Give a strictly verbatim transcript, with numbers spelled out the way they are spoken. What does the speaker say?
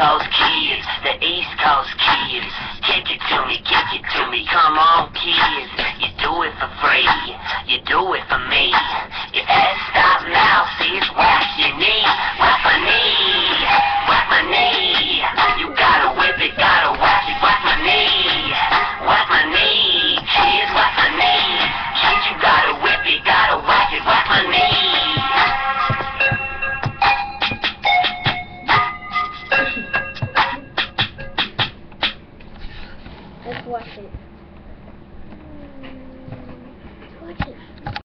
Coast kids, the East Coast kids. Kick it to me, kick it to me, come on kids. You do it for free, you do it for me. Your ass stop now, see it's whack you need.